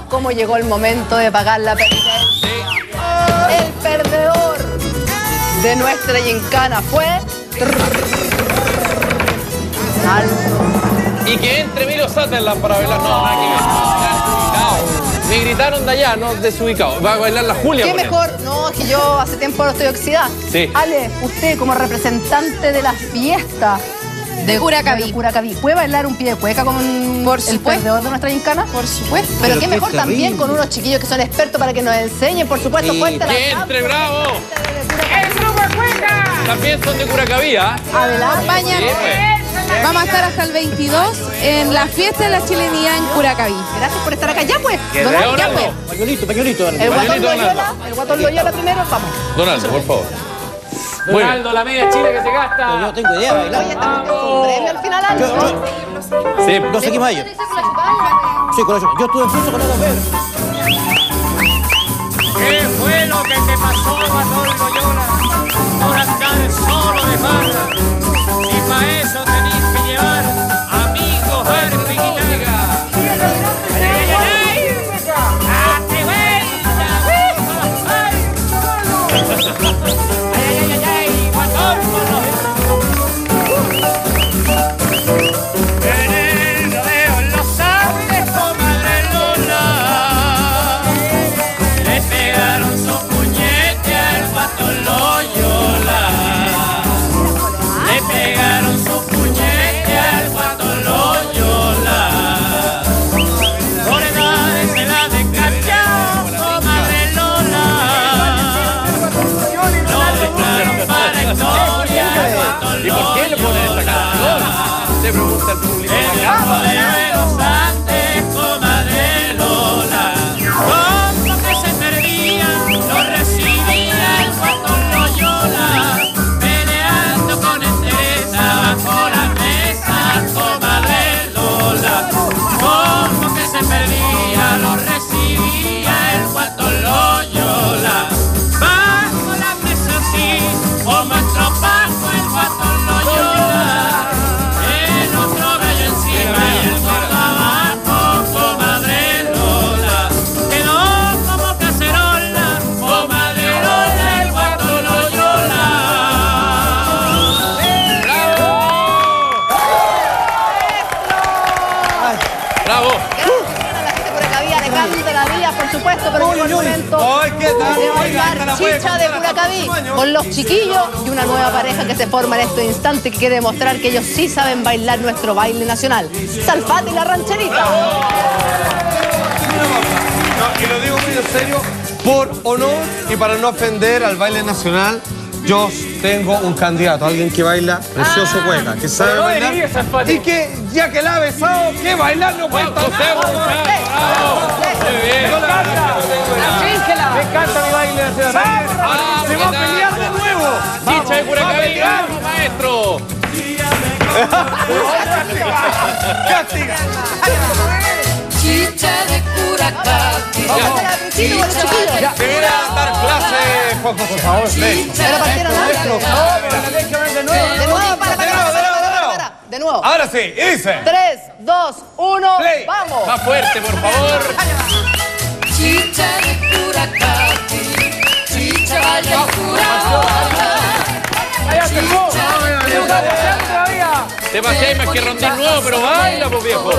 cómo llegó el momento de pagar la penitencia. El perdedor de nuestra gincana fue... Y que entre Emilio Sutherland para bailar. No, nada que ver. Me gritaron de allá, no desubicado. Va a bailar la Julia. ¿Qué mejor? No, es que yo hace tiempo no estoy oxidada. Sí. Ale, usted como representante de la fiesta de Curacaví, ¿puede bailar un pie de cueca con el perdedor de nuestra gincana? Por supuesto. Pero qué mejor también con unos chiquillos que son expertos para que nos enseñen, por supuesto. Sí. ¡Que entre, bravo! ¡El grupo Cueca! También son de Curacaví, ¿ah? Adelante. Acompañan. Vamos a estar hasta el 22 en la fiesta de la chilenidad en Curacaví. Gracias por estar acá. Ya pues, Donaldo, ya pues. Pañuelito. El guatón Loyola primero, vamos. Donaldo, por favor. Donaldo, la media chile que se gasta. Yo tengo idea de bailar. Oye, estamos con un premio al final, Ale. Sí. No sé qué más yo. Sí, con eso. Yo estuve en curso con Ana Pedro. ¿Qué fue lo que te pasó, guatón Loyola? Por andar solo de farra. Y para eso tenés que llevar amigos, arco y guitarra. ¡Date vuelta! ¡Ay, guatón! En el rodeo en los Andes, comadre Lola, le pegaron su puñete al guatón Loyola. Le pegaron su puñete al guatón Loyola. Por edades se la descarchó, comadre Lola. Lo declararon para historia al guatón ¿Y por qué le ponen esta canción? Se pregunta el público en el acá. rodeo de los Andes, comadre Lola. Como que se perdía, lo recibía el guatón Loyola. Peleando con entereza bajo la mesa, comadre Lola. Como que se perdía, lo recibía el guatón Loyola. Bajo la mesa así, como estropajo el guatón Loyola. El otro gallo encima y el gordo abajo, comadre Lola. Quedó como cacerola, comadre Lola, el guatón Loyola. ¡Bravo! Gracias a la gente por acá, alejando la vía, por supuesto, pero llegó el momento Ay, ¿qué tal? de Oiga, bailar la puede chicha de contar hasta Curacaví el próximo año. con los chiquillos y una nueva pareja que se forma en este instante que quiere demostrar que ellos sí saben bailar nuestro baile nacional. Salfate y la rancherita. No, y lo digo muy en serio, por honor y para no ofender al baile nacional, yo tengo un candidato, alguien que baila precioso cueca, que sabe pero no bailar dirías, Salfate. y que ya que la ha besado, que bailar no cuesta nada. Muy bien. Me encanta mi baile nacional. Se va a pelear de nuevo. ¡Chicha de Curacaví! ¡Vamos, maestro! Castiga. Chicha de Curacaví. Vamos a la Cristina con los chiquillos. Te viene a dar clase, Juanjo, por favor. Ven. Pero partieron antes. De nuevo, para. De nuevo. Ahora sí, y dice. 3, 2, 1, Play. vamos. Más fuerte, por favor. Chicha de Curacaví. Chicha vaya y cura. Te pasé más que rondín nuevo, pero baila, pues viejo.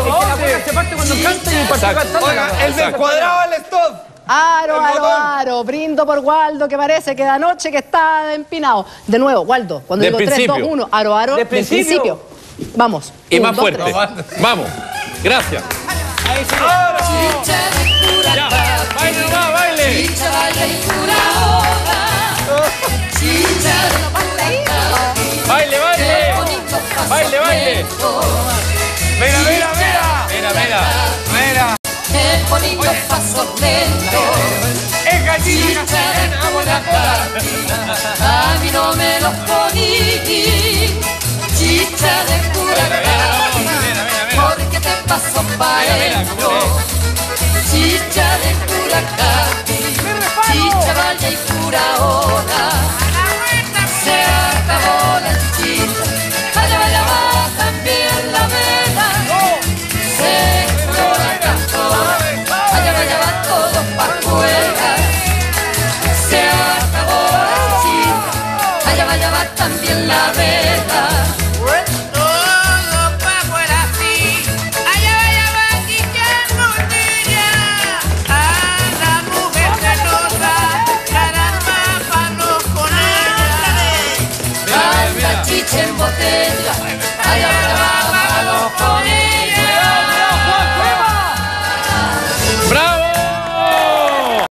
Oiga, el descuadrado al stop. Aro. Brindo por Waldo, que parece que de anoche que está empinado. De nuevo, Waldo, cuando Del digo 3, 2, principio. 1, aro, del principio. Vamos. Y 1, más 2, fuerte. 3. Vamos. Gracias. Chicha de Ya. Curacaví. Baile nomás, baile. Chicha vaya y cura ahora. Chicha de Curacaví. Baile, baile. Baile. Mira. Mira. Qué bonito paso lento. Es gallina. Chicha de Curacaví. A mí no me lo poní. Chicha de Curacaví. Porque te paso para adentro. Chicha de Curacaví. Chicha vaya y cura ahora. Se acabó la chicha. Vaya, va también la vela. Se curó la cantora. Vaya, va estrella, allá